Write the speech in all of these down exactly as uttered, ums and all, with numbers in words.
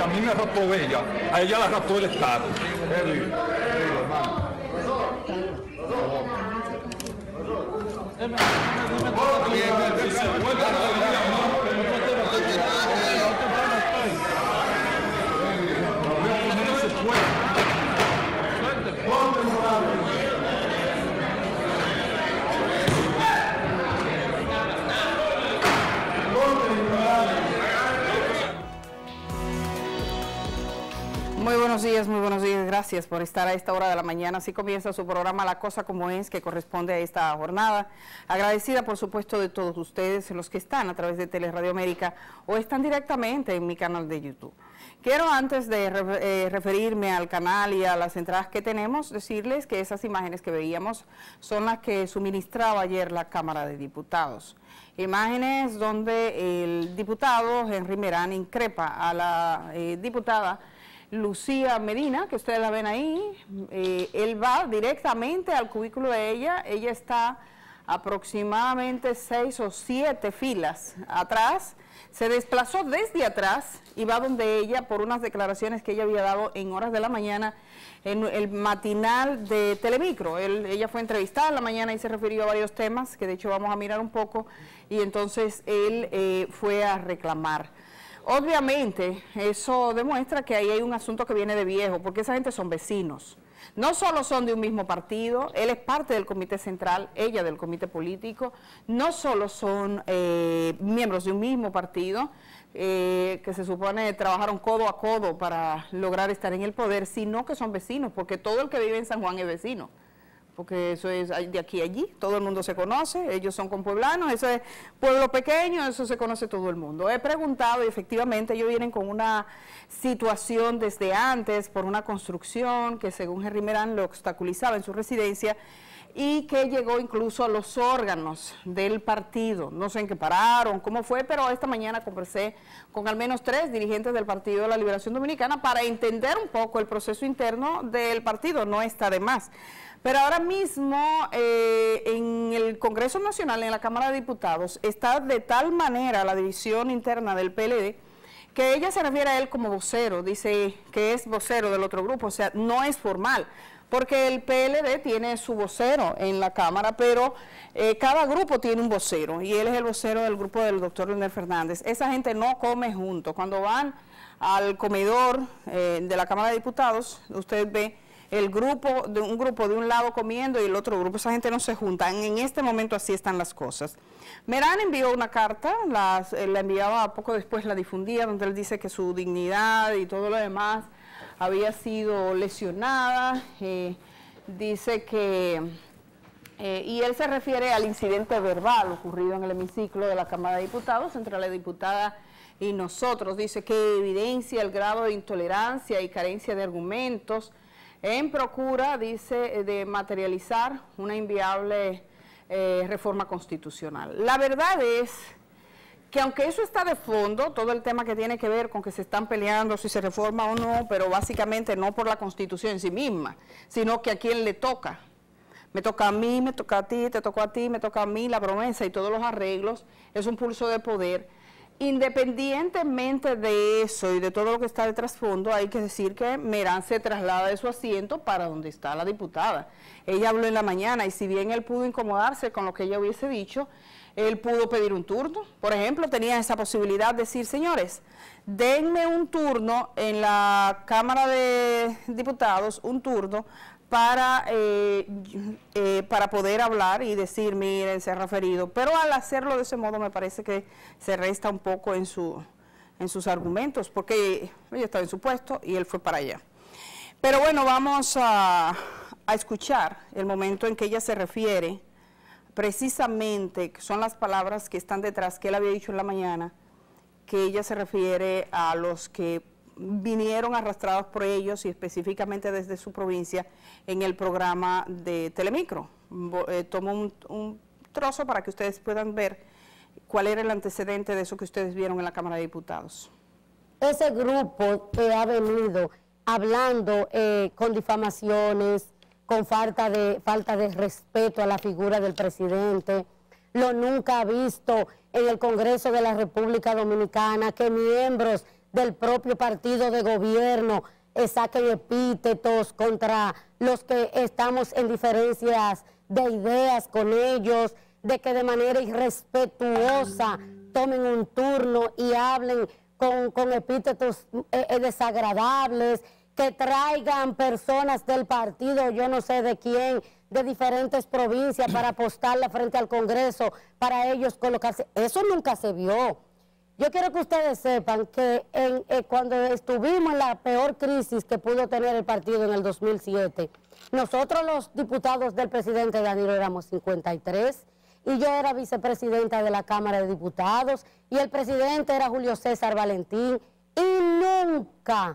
mí me raptó ella, a ella la raptó el Estado. Qué lindo, qué lindo, hermano. Muy buenos días, muy buenos días. Gracias por estar a esta hora de la mañana. Así comienza su programa La Cosa Como Es, que corresponde a esta jornada. Agradecida, por supuesto, de todos ustedes, los que están a través de Teleradio América o están directamente en mi canal de YouTube. Quiero, antes de eh, referirme al canal y a las entradas que tenemos, decirles que esas imágenes que veíamos son las que suministraba ayer la Cámara de Diputados. Imágenes donde el diputado Henry Merán increpa a la eh, diputada Lucía Medina, que ustedes la ven ahí. Eh, él va directamente al cubículo de ella. Ella está aproximadamente seis o siete filas atrás. Se desplazó desde atrás y va donde ella por unas declaraciones que ella había dado en horas de la mañana en el matinal de Telemicro. Él, ella fue entrevistada en la mañana y se refirió a varios temas que de hecho vamos a mirar un poco, y entonces él eh, fue a reclamar. Obviamente, eso demuestra que ahí hay un asunto que viene de viejo, porque esa gente son vecinos. No solo son de un mismo partido, él es parte del comité central, ella del comité político, no solo son eh, miembros de un mismo partido, eh, que se supone trabajaron codo a codo para lograr estar en el poder, sino que son vecinos, porque todo el que vive en San Juan es vecino. Porque eso es de aquí a allí, todo el mundo se conoce, ellos son compueblanos, eso es pueblo pequeño, eso se conoce todo el mundo. He preguntado y efectivamente ellos vienen con una situación desde antes por una construcción que según Henry Merán lo obstaculizaba en su residencia y que llegó incluso a los órganos del partido. No sé en qué pararon, cómo fue, pero esta mañana conversé con al menos tres dirigentes del Partido de la Liberación Dominicana para entender un poco el proceso interno del partido, no está de más. Pero ahora mismo eh, en el Congreso Nacional, en la Cámara de Diputados, está de tal manera la división interna del P L D que ella se refiere a él como vocero, dice que es vocero del otro grupo, o sea, no es formal, porque el P L D tiene su vocero en la Cámara, pero eh, cada grupo tiene un vocero, y él es el vocero del grupo del doctor Leonel Fernández. Esa gente no come junto. Cuando van al comedor eh, de la Cámara de Diputados, usted ve el grupo, de un grupo de un lado comiendo y el otro grupo, esa gente no se juntan. En este momento así están las cosas. Merán envió una carta, la, la enviaba poco después, la difundía, donde él dice que su dignidad y todo lo demás había sido lesionada, eh, dice que, eh, y él se refiere al incidente verbal ocurrido en el hemiciclo de la Cámara de Diputados entre la diputada y nosotros, dice que evidencia el grado de intolerancia y carencia de argumentos en procura, dice, de materializar una inviable eh, reforma constitucional. La verdad es que aunque eso está de fondo, todo el tema que tiene que ver con que se están peleando si se reforma o no, pero básicamente no por la Constitución en sí misma, sino que a quién le toca. Me toca a mí, me toca a ti, te tocó a ti, me toca a mí, la promesa y todos los arreglos, es un pulso de poder. Independientemente de eso y de todo lo que está de trasfondo, hay que decir que Merán se traslada de su asiento para donde está la diputada. Ella habló en la mañana y si bien él pudo incomodarse con lo que ella hubiese dicho, él pudo pedir un turno. Por ejemplo, tenía esa posibilidad de decir, señores, denme un turno en la Cámara de Diputados, un turno para, eh, eh, para poder hablar y decir, miren, se ha referido. Pero al hacerlo de ese modo me parece que se resta un poco en, su, en sus argumentos, porque ella estaba en su puesto y él fue para allá. Pero bueno, vamos a, a escuchar el momento en que ella se refiere, precisamente, que son las palabras que están detrás, que él había dicho en la mañana, que ella se refiere a los que vinieron arrastrados por ellos y específicamente desde su provincia en el programa de Telemicro. Eh, tomo un, un trozo para que ustedes puedan ver cuál era el antecedente de eso que ustedes vieron en la Cámara de Diputados. Ese grupo que ha venido hablando eh, con difamaciones, con falta de, falta de respeto a la figura del presidente, lo nunca ha visto en el Congreso de la República Dominicana que miembros del propio partido de gobierno eh, saquen epítetos contra los que estamos en diferencias de ideas con ellos, de que de manera irrespetuosa tomen un turno y hablen con, con epítetos eh, desagradables, que traigan personas del partido, yo no sé de quién, de diferentes provincias para apostarla frente al Congreso, para ellos colocarse. Eso nunca se vio. Yo quiero que ustedes sepan que en, eh, cuando estuvimos en la peor crisis que pudo tener el partido en el dos mil siete, nosotros los diputados del presidente Danilo éramos cincuenta y tres, y yo era vicepresidenta de la Cámara de Diputados, y el presidente era Julio César Valentín, y nunca,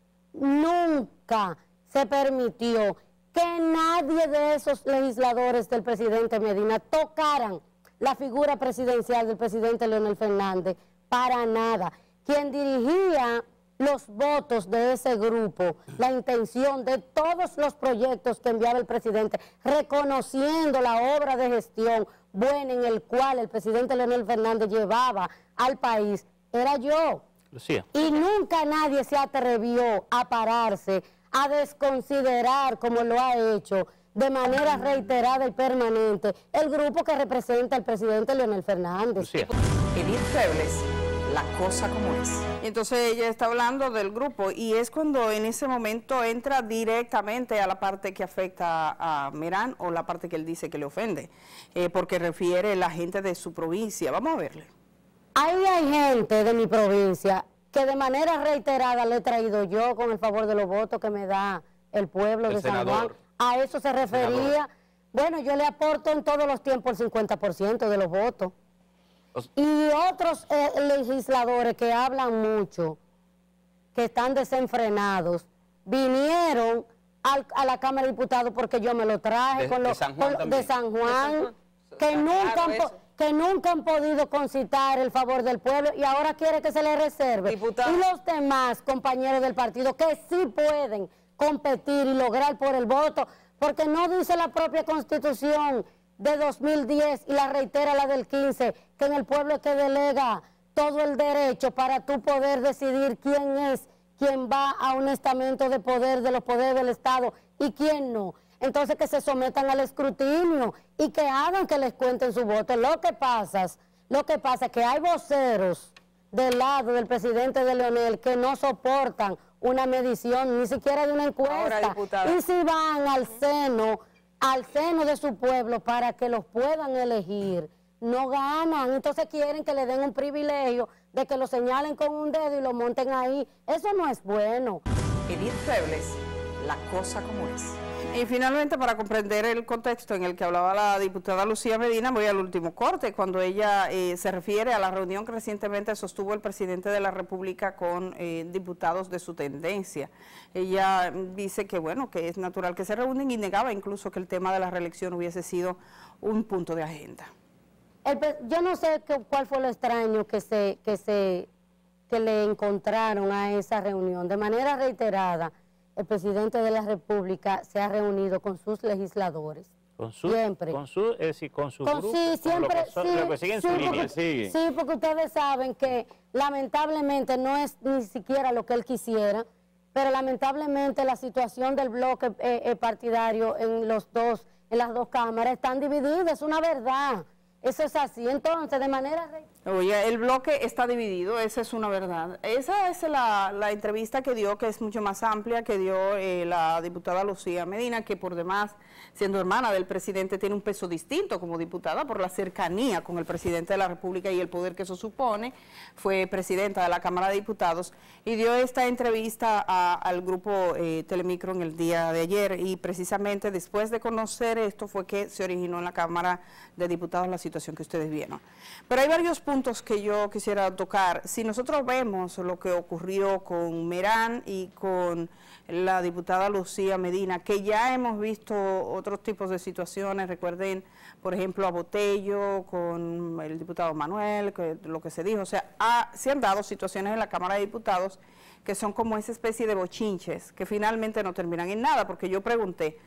nunca se permitió que nadie de esos legisladores del presidente Medina tocaran la figura presidencial del presidente Leonel Fernández, para nada. Quien dirigía los votos de ese grupo, la intención de todos los proyectos que enviaba el presidente, reconociendo la obra de gestión buena en el cual el presidente Leonel Fernández llevaba al país, era yo. Lucía. Y nunca nadie se atrevió a pararse, a desconsiderar, como lo ha hecho de manera reiterada y permanente, el grupo que representa al presidente Leonel Fernández. Lucía. Edith Febles, la cosa como es. Y entonces ella está hablando del grupo y es cuando en ese momento entra directamente a la parte que afecta a Merán o la parte que él dice que le ofende, eh, porque refiere a la gente de su provincia. Vamos a verle. Ahí hay gente de mi provincia que de manera reiterada le he traído yo con el favor de los votos que me da el pueblo el de San senador. Juan. A eso se refería. Senador. Bueno, yo le aporto en todos los tiempos el cincuenta por ciento de los votos. Os- Y otros eh, legisladores que hablan mucho, que están desenfrenados, vinieron al- a la Cámara de Diputados porque yo me lo traje De- con de los San Juan con- también. de San Juan, que Está nunca, claro han po- eso. que nunca han podido concitar el favor del pueblo y ahora quiere que se le reserve. Diputada. Y los demás compañeros del partido que sí pueden competir y lograr por el voto, porque no dice la propia Constitución de dos mil diez y la reitera la del quince, que en el pueblo que delega todo el derecho para tú poder decidir quién es quien va a un estamento de poder de los poderes del Estado y quién no. Entonces que se sometan al escrutinio y que hagan que les cuenten su voto. Lo que pasa, lo que pasa es que hay voceros del lado del presidente de Leonel que no soportan una medición, ni siquiera de una encuesta. Ahora, diputada. Y si van al seno, al seno de su pueblo para que los puedan elegir, no ganan. Entonces quieren que le den un privilegio de que lo señalen con un dedo y lo monten ahí. Eso no es bueno. Edith Febles, la cosa como es. Y finalmente, para comprender el contexto en el que hablaba la diputada Lucía Medina, voy al último corte, cuando ella eh, se refiere a la reunión que recientemente sostuvo el presidente de la República con eh, diputados de su tendencia. Ella dice que, bueno, que es natural que se reúnen y negaba incluso que el tema de la reelección hubiese sido un punto de agenda. El pre- yo no sé qué- cuál fue lo extraño que se, que se que le encontraron a esa reunión. De manera reiterada, el presidente de la República se ha reunido con sus legisladores. Con su, Siempre. con su, es decir, con su Con- grupo, sí, con siempre, lo que, son- sí, lo que siguen sí, su porque- línea. sigue. Sí, porque ustedes saben que lamentablemente no es ni siquiera lo que él quisiera, pero lamentablemente la situación del bloque eh, eh, partidario en los dos, en las dos cámaras están divididas, es una verdad. Eso es así. Entonces, de manera re- Oye, el bloque está dividido, esa es una verdad. Esa es la, la entrevista que dio, que es mucho más amplia, que dio eh, la diputada Lucía Medina, que por demás, siendo hermana del presidente, tiene un peso distinto como diputada por la cercanía con el presidente de la República y el poder que eso supone. Fue presidenta de la Cámara de Diputados y dio esta entrevista a- al grupo eh, Telemicro en el día de ayer, y precisamente después de conocer esto fue que se originó en la Cámara de Diputados la situación que ustedes vieron. Pero hay varios puntos que yo quisiera tocar. Si nosotros vemos lo que ocurrió con Merán y con la diputada Lucía Medina, que ya hemos visto otros tipos de situaciones, recuerden, por ejemplo, a Botello, con el diputado Manuel, que, lo que se dijo, o sea, ha- se han dado situaciones en la Cámara de Diputados que son como esa especie de bochinches, que finalmente no terminan en nada, porque yo pregunté,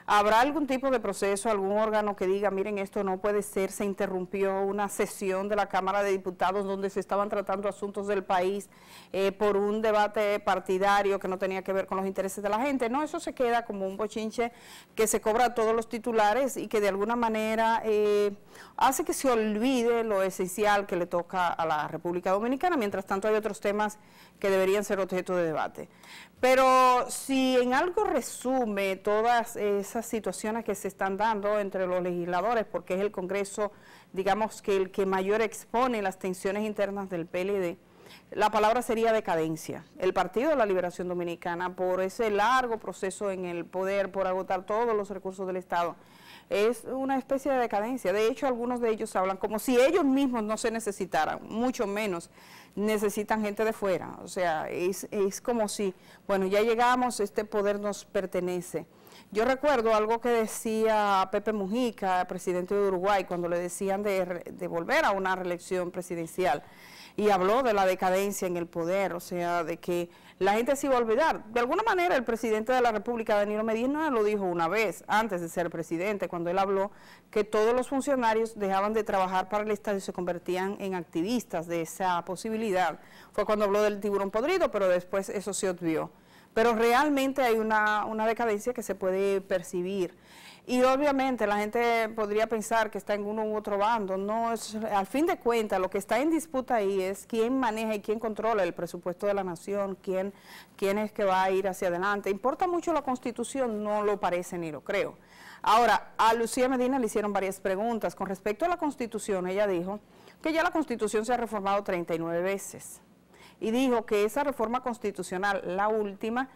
¿Habrá algún tipo de proceso, algún órgano que diga, miren, esto no puede ser, se interrumpió una sesión de la Cámara de Diputados donde se estaban tratando asuntos del país eh, por un debate partidario que no tenía que ver con los intereses de la gente? No, eso se queda como un bochinche que se cobra a todos los titulares y que de alguna manera eh, hace que se olvide lo esencial que le toca a la República Dominicana. Mientras tanto hay otros temas que deberían ser objeto de debate. Pero si en algo resume todas esas situaciones que se están dando entre los legisladores, porque es el Congreso, digamos, que el que mayor expone las tensiones internas del P L D, la palabra sería decadencia. El Partido de la Liberación Dominicana, por ese largo proceso en el poder, por agotar todos los recursos del Estado, es una especie de decadencia. De hecho, algunos de ellos hablan como si ellos mismos no se necesitaran, mucho menos necesitan gente de fuera. O sea, es, es como si, bueno, ya llegamos, este poder nos pertenece. Yo recuerdo algo que decía Pepe Mujica, presidente de Uruguay, cuando le decían de, de volver a una reelección presidencial, y habló de la decadencia en el poder, o sea, de que la gente se iba a olvidar. De alguna manera el presidente de la República, Danilo Medina, lo dijo una vez, antes de ser presidente, cuando él habló que todos los funcionarios dejaban de trabajar para el Estado y se convertían en activistas de esa posibilidad. Fue cuando habló del tiburón podrido, pero después eso se obvió. Pero realmente hay una, una decadencia que se puede percibir. Y obviamente la gente podría pensar que está en uno u otro bando. No, es, al fin de cuentas, lo que está en disputa ahí es quién maneja y quién controla el presupuesto de la nación, quién, quién es que va a ir hacia adelante. ¿Importa mucho la Constitución? No lo parece ni lo creo. Ahora, a Lucía Medina le hicieron varias preguntas. Con respecto a la Constitución, ella dijo que ya la Constitución se ha reformado treinta y nueve veces. Y dijo que esa reforma constitucional, la última,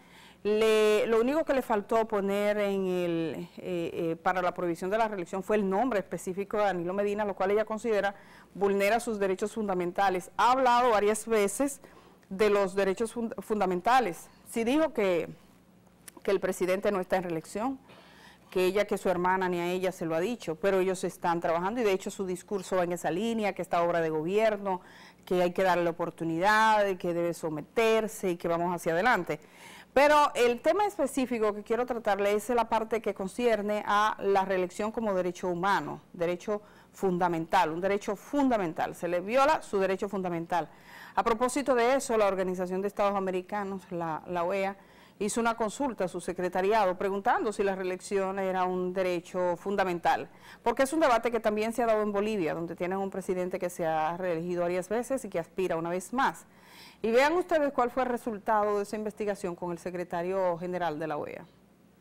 Le, lo único que le faltó poner en el, eh, eh, para la prohibición de la reelección fue el nombre específico de Danilo Medina, lo cual ella considera vulnera sus derechos fundamentales. Ha hablado varias veces de los derechos fund fundamentales. Sí dijo que, que el presidente no está en reelección, que ella, que su hermana, ni a ella se lo ha dicho, pero ellos están trabajando y de hecho su discurso va en esa línea, que esta obra de gobierno, que hay que darle la oportunidad, que debe someterse y que vamos hacia adelante. Pero el tema específico que quiero tratarle es la parte que concierne a la reelección como derecho humano, derecho fundamental, un derecho fundamental. Se le viola su derecho fundamental. A propósito de eso, la Organización de Estados Americanos, la, la O E A, hizo una consulta a su secretariado preguntando si la reelección era un derecho fundamental, porque es un debate que también se ha dado en Bolivia, donde tienen un presidente que se ha reelegido varias veces y que aspira una vez más. Y vean ustedes cuál fue el resultado de esa investigación con el secretario general de la O E A.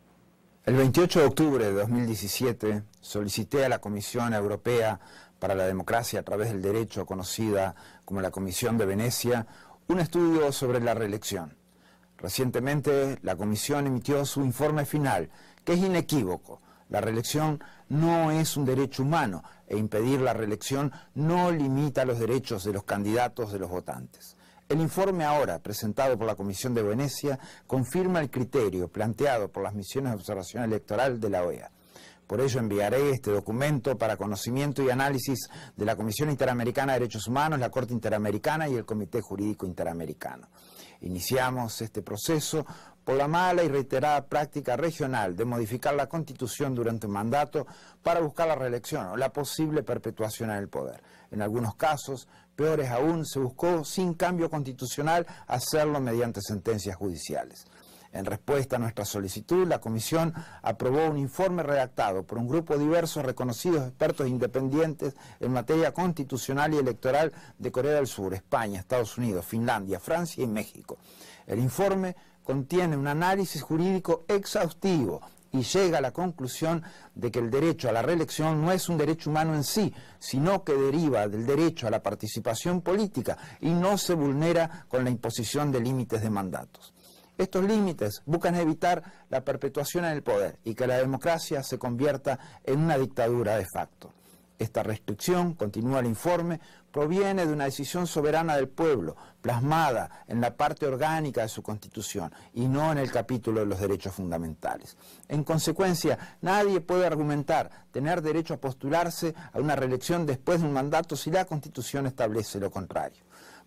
El veintiocho de octubre de dos mil diecisiete solicité a la Comisión Europea para la Democracia a través del Derecho, conocida como la Comisión de Venecia, un estudio sobre la reelección. Recientemente la Comisión emitió su informe final, que es inequívoco. La reelección no es un derecho humano e impedir la reelección no limita los derechos de los candidatos de los votantes. El informe ahora, presentado por la Comisión de Venecia, confirma el criterio planteado por las misiones de observación electoral de la O E A. Por ello enviaré este documento para conocimiento y análisis de la Comisión Interamericana de Derechos Humanos, la Corte Interamericana y el Comité Jurídico Interamericano. Iniciamos este proceso por la mala y reiterada práctica regional de modificar la Constitución durante un mandato para buscar la reelección o la posible perpetuación en el poder. En algunos casos, peores aún, se buscó sin cambio constitucional hacerlo mediante sentencias judiciales. En respuesta a nuestra solicitud, la Comisión aprobó un informe redactado por un grupo diverso de reconocidos expertos independientes en materia constitucional y electoral de Corea del Sur, España, Estados Unidos, Finlandia, Francia y México. El informe contiene un análisis jurídico exhaustivo y llega a la conclusión de que el derecho a la reelección no es un derecho humano en sí, sino que deriva del derecho a la participación política y no se vulnera con la imposición de límites de mandatos. Estos límites buscan evitar la perpetuación en el poder y que la democracia se convierta en una dictadura de facto. Esta restricción, continúa el informe, proviene de una decisión soberana del pueblo, plasmada en la parte orgánica de su Constitución y no en el capítulo de los derechos fundamentales. En consecuencia, nadie puede argumentar tener derecho a postularse a una reelección después de un mandato si la Constitución establece lo contrario.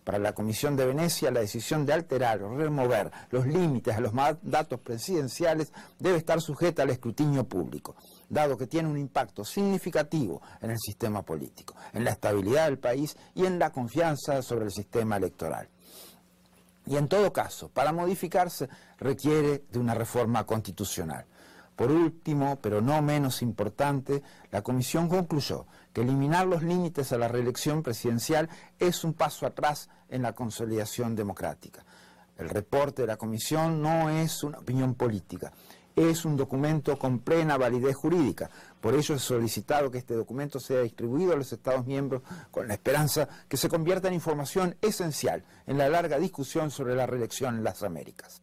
Para la Comisión de Venecia, la decisión de alterar o remover los límites a los mandatos presidenciales debe estar sujeta al escrutinio público, dado que tiene un impacto significativo en el sistema político, en la estabilidad del país y en la confianza sobre el sistema electoral. Y en todo caso, para modificarse requiere de una reforma constitucional. Por último, pero no menos importante, la Comisión concluyó que eliminar los límites a la reelección presidencial es un paso atrás en la consolidación democrática. El reporte de la Comisión no es una opinión política, es un documento con plena validez jurídica. Por ello es solicitado que este documento sea distribuido a los Estados miembros con la esperanza que se convierta en información esencial en la larga discusión sobre la reelección en las Américas.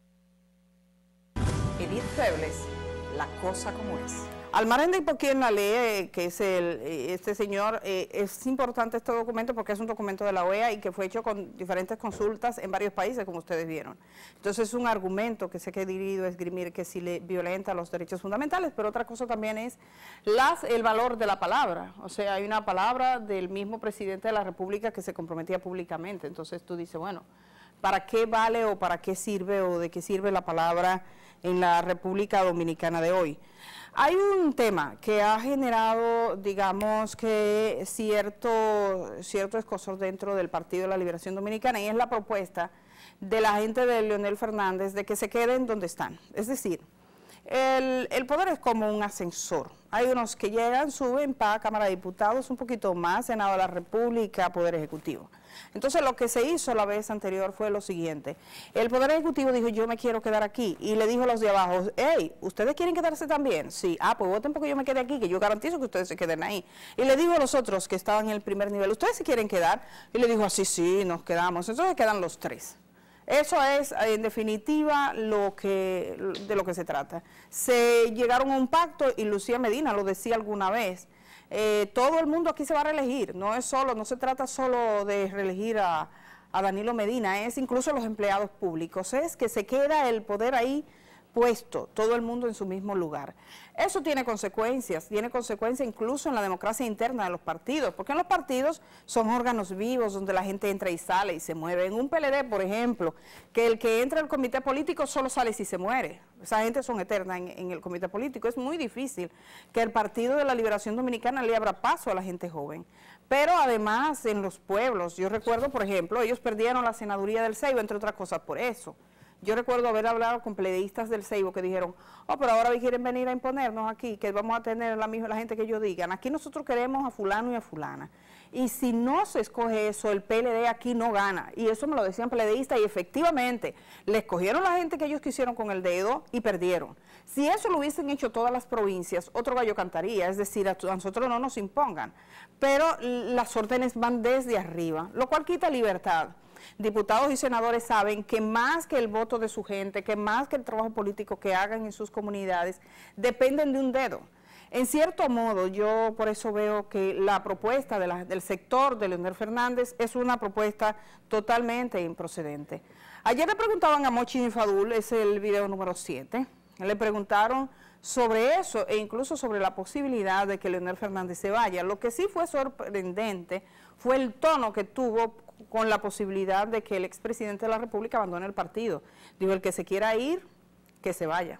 Edith Febles, la cosa como es. Al margen de por quién la lee, que es el, este señor, eh, es importante este documento porque es un documento de la O E A y que fue hecho con diferentes consultas en varios países, como ustedes vieron. Entonces es un argumento que se ha querido esgrimir que sí le violenta los derechos fundamentales, pero otra cosa también es las, el valor de la palabra. O sea, hay una palabra del mismo presidente de la República que se comprometía públicamente. Entonces tú dices, bueno, ¿para qué vale o para qué sirve o de qué sirve la palabra en la República Dominicana de hoy? Hay un tema que ha generado, digamos, que cierto, cierto escozor dentro del Partido de la Liberación Dominicana y es la propuesta de la gente de Leonel Fernández de que se queden donde están. Es decir, el, el poder es como un ascensor. Hay unos que llegan, suben para Cámara de Diputados, un poquito más, Senado de la República, Poder Ejecutivo. Entonces lo que se hizo la vez anterior fue lo siguiente. El Poder Ejecutivo dijo, yo me quiero quedar aquí. Y le dijo a los de abajo, hey, ¿ustedes quieren quedarse también? Sí. Ah, pues voten porque yo me quede aquí, que yo garantizo que ustedes se queden ahí. Y le dijo a los otros que estaban en el primer nivel, ¿ustedes se quieren quedar? Y le dijo, así, sí, nos quedamos. Entonces quedan los tres. Eso es, en definitiva, lo que, de lo que se trata. Se llegaron a un pacto y Lucía Medina lo decía alguna vez. Eh, todo el mundo aquí se va a reelegir, no es solo, no se trata solo de reelegir a, a Danilo Medina, es incluso los empleados públicos, es que se queda el poder ahí puesto, todo el mundo en su mismo lugar. Eso tiene consecuencias, tiene consecuencias incluso en la democracia interna de los partidos, porque en los partidos son órganos vivos donde la gente entra y sale y se mueve. En un P L D, por ejemplo, que el que entra al comité político solo sale si se muere. Esa gente son eternas en, en el comité político. Es muy difícil que el Partido de la Liberación Dominicana le abra paso a la gente joven. Pero además en los pueblos, yo recuerdo, por ejemplo, ellos perdieron la senaduría del Ceibo, entre otras cosas, por eso. Yo recuerdo haber hablado con pledeístas del Ceibo que dijeron, oh, pero ahora quieren venir a imponernos aquí, que vamos a tener la misma la gente que ellos digan. Aquí nosotros queremos a fulano y a fulana. Y si no se escoge eso, el P L D aquí no gana. Y eso me lo decían pledeístas y efectivamente le escogieron la gente que ellos quisieron con el dedo y perdieron. Si eso lo hubiesen hecho todas las provincias, otro gallo cantaría, es decir, a nosotros no nos impongan. Pero las órdenes van desde arriba, lo cual quita libertad. Diputados y senadores saben que más que el voto de su gente, que más que el trabajo político que hagan en sus comunidades, dependen de un dedo. En cierto modo, yo por eso veo que la propuesta de la, del sector de Leonel Fernández es una propuesta totalmente improcedente. Ayer le preguntaban a Mochi Fadul, es el video número siete, le preguntaron sobre eso e incluso sobre la posibilidad de que Leonel Fernández se vaya. Lo que sí fue sorprendente fue el tono que tuvo con la posibilidad de que el expresidente de la República abandone el partido. Digo, el que se quiera ir, que se vaya.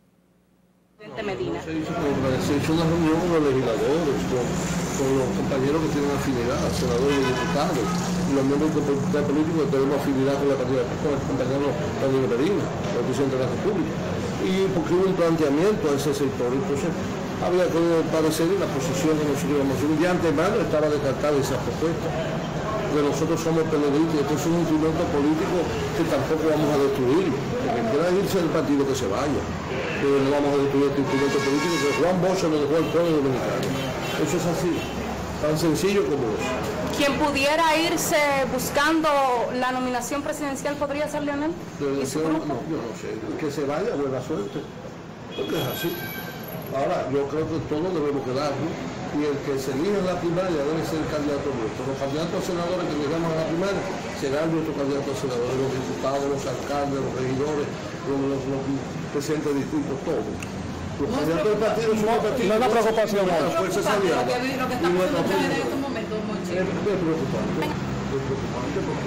Medina. Se hizo, se hizo una reunión con los legisladores, con, con los compañeros que tienen afinidad, senadores y diputados, y los miembros del comité político que tenemos afinidad con la partida, con el compañero Danilo Medina, el presidente de la República. Y porque hubo un planteamiento a ese sector, entonces había que parecer la posición que nosotros íbamos a hacer. Un día antemano estaba descartada esa propuesta. Porque nosotros somos periodistas y esto es un instrumento político que tampoco vamos a destruir. El que quiera irse del partido que se vaya. Pero no vamos a destruir este instrumento político que Juan Bosch lo dejó al pueblo dominicano. Eso es así, tan sencillo como eso. ¿Quién pudiera irse buscando la nominación presidencial podría ser Leonel? ¿Y su grupo? No, yo no sé. Que se vaya, buena suerte. Porque es así. Ahora, yo creo que todos debemos quedarnos. Y el que se elige en la primaria debe ser el candidato nuestro. Los candidatos a senadores que llegamos a la primaria serán nuestros candidatos a senadores, los diputados, los alcaldes, los regidores, los, los, los presidentes de distritos, todos. Los no candidatos del partido son los partidos. No es una preocupación. Nuestra fuerza aliada. Lo que estamos en estos momentos, Monchi. Es preocupante. Es preocupante porque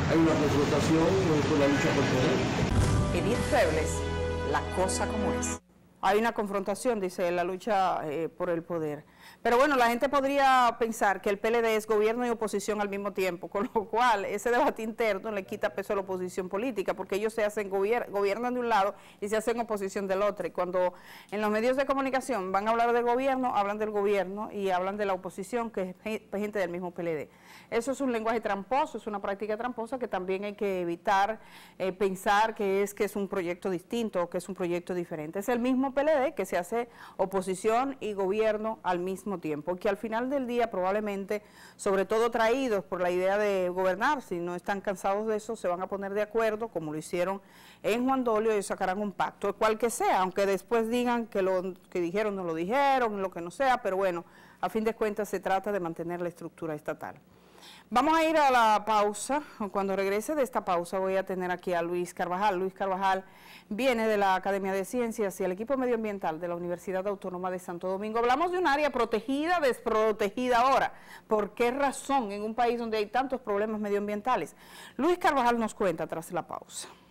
hay una confrontación con la lucha por el poder. Edith Febles, la cosa como es. Hay una confrontación, dice, la lucha eh, por el poder. Pero bueno, la gente podría pensar que el P L D es gobierno y oposición al mismo tiempo, con lo cual ese debate interno le quita peso a la oposición política, porque ellos se hacen gobier gobiernan de un lado y se hacen oposición del otro. Y cuando en los medios de comunicación van a hablar del gobierno, hablan del gobierno y hablan de la oposición, que es gente del mismo P L D. Eso es un lenguaje tramposo, es una práctica tramposa que también hay que evitar eh, pensar que es que es un proyecto distinto o que es un proyecto diferente. Es el mismo P L D que se hace oposición y gobierno al mismo tiempo, que al final del día probablemente, sobre todo traídos por la idea de gobernar, si no están cansados de eso, se van a poner de acuerdo, como lo hicieron en Juan Dolio, y sacarán un pacto, cual que sea, aunque después digan que lo que dijeron no lo dijeron, lo que no sea, pero bueno, a fin de cuentas se trata de mantener la estructura estatal. Vamos a ir a la pausa. Cuando regrese de esta pausa voy a tener aquí a Luis Carvajal. Luis Carvajal viene de la Academia de Ciencias y el equipo medioambiental de la Universidad Autónoma de Santo Domingo. Hablamos de un área protegida, desprotegida ahora. ¿Por qué razón en un país donde hay tantos problemas medioambientales? Luis Carvajal nos cuenta tras la pausa.